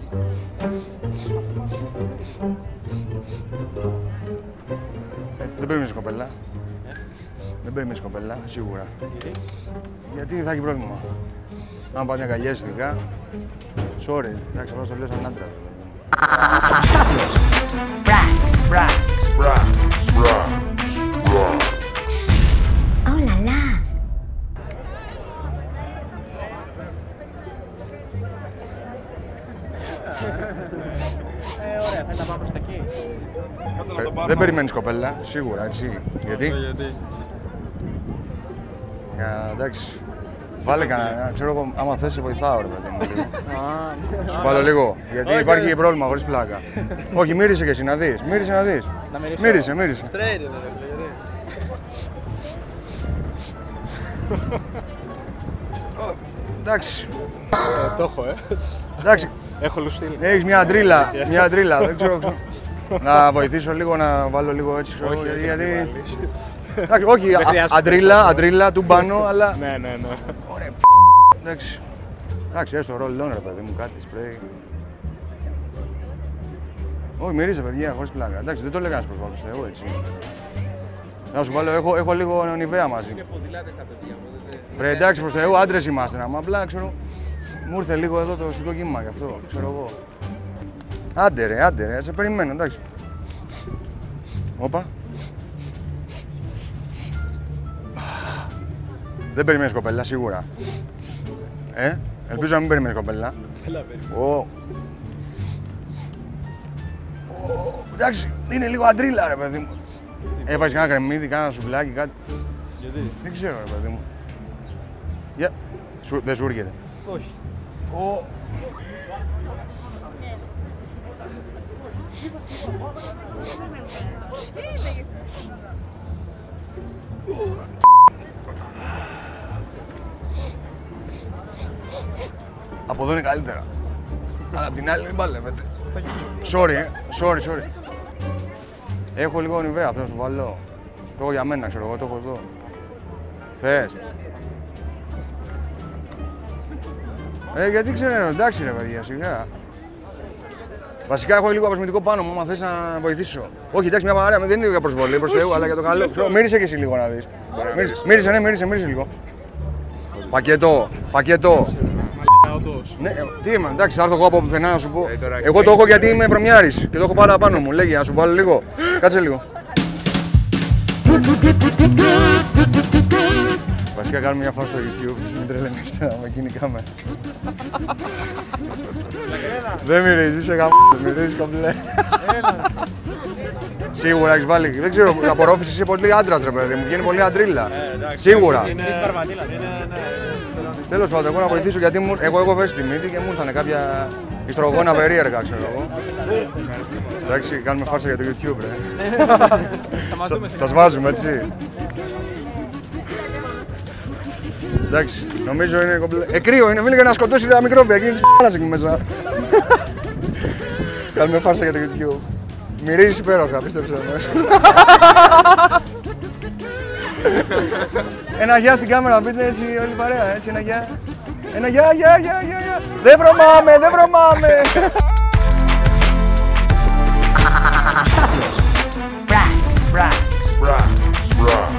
Δεν περιμένεις κοπέλα. Δεν περιμένεις κοπέλα, σίγουρα. Γιατί θα έχει πρόβλημα. Αν πάει μια καλιά αισθητικά. Sorry, εντάξει, απλά το λέω σαν άντρα. Στάθιος. Brax. Oh la la. Ωραία, θέλει να πάμε προς τα εκεί. Δεν περιμένεις κοπέλα, σίγουρα, έτσι. Γιατί? Εντάξει. Βάλε κανένα, ξέρω εγώ, άμα θες σε βοηθάω ρε παιδί μου λίγο. Σου βάλω λίγο, γιατί υπάρχει πρόβλημα χωρίς πλάκα. Όχι, μύρισε και εσύ να δεις, μύρισε να δεις. Μύρισε. Εντάξει. Το έχω, Εντάξει. Έχω λουστήλ. Έχεις μια τρίλα, δεν ξέρω. Να βοηθήσω λίγο, να βάλω λίγο έτσι, ξέρω, γιατί... Όχι, αντρίλα, του μπάνω, αλλά... Ναι. Ωραία, εντάξει. Εντάξει, έστω ρολόν ρε παιδί μου, κάτι σπρέι. Όχι, μυρίζει παιδιά, χωρίς πλάκα. Εντάξει, δεν το λέγανε προς βάλω Θεού, έτσι. Να σου βάλω, έχω λίγο νιβαία μαζί. Είναι ποδηλάτες τα παιδιά μου. Εντάξει, προς Θεού, άντρες είμαστε, άμα απλά, ξέρω, μου ήρθε λίγο εδώ το αστικό κύμα γι' αυτό, ξέρω εγώ. Άντε ρε, σε περιμένω, εντάξει. Όπα. Δεν περιμένεις κοπέλα, σίγουρα. Ελπίζω να μην περιμένεις κοπέλα. Εντάξει, είναι λίγο αντρίλα ρε παιδί μου. Έβαζες κανένα κρεμμύδι, κανένα σουβλάκι, κάτι. Γιατί? Δεν ξέρω ρε παιδί μου. Δεν σου έρχεται? Όχι. Από εδώ είναι καλύτερα. Αλλά απ' την άλλη δεν παλεύετε. Sorry. Έχω λίγο νιβαία, θέλω να σου βάλω. Το έχω για μένα, ξέρω εγώ, το έχω εδώ. Θες? Γιατί ξέρω, εντάξει ρε παιδιά, σιγά. Βασικά έχω λίγο αποσμητικό πάνω μου, άμα θες να βοηθήσω. Όχι, εντάξει, μια παρέα, δεν είναι για προσβολή προς Θεού, αλλά για το καλό. Μύρισε και εσύ λίγο να δεις. Μύρισε λίγο. Πακέτο. Ναι, τι είμαι, εντάξει, θα έρθω εγώ από πουθενά να σου πω. Εγώ το έχω γιατί είμαι βρωμιάρης και το έχω πάρα πάνω μου. Λέγει, να σου βάλω λίγο. Κάτσε λίγο. Βασικά κάνουμε μια φάση στο YouTube, μην τρελαίνεστε με εκείνη η κάμερα. Δεν μυρίζεις, είσαι γαμ***, μυρίζεις κομπλέ. Σίγουρα έχεις βάλει, δεν ξέρω, η απορρόφηση είσαι πολύ άντρας ρε παιδί μου, βγαίνει πολύ αντρίλα. Σίγουρα. Τέλος πάντων, εγώ να βοηθήσω γιατί εγώ έχω βέσει τη μύτη και μου ήρθανε κάποια ιστρογόνα περίεργα, ξέρω εγώ. Εντάξει, κάνουμε φάρσα για το YouTube, ρε. Σας βάζουμε, έτσι. Εντάξει, νομίζω είναι κομπλέ. Κρύο είναι, φίλε, για να σκοτώσει τα μικρόβια, εκείνη της π***νας εκεί μέσα. Κάνουμε φάρσα για το YouTube. Μυρίζεις υπέροχα, πίστεψε με. Ένα γεια στην κάμερα, πείτε έτσι όλη παρέα, έτσι ένα γεια. Ένα γεια. Δεν βρωμάμε. Στάθιος. Brax.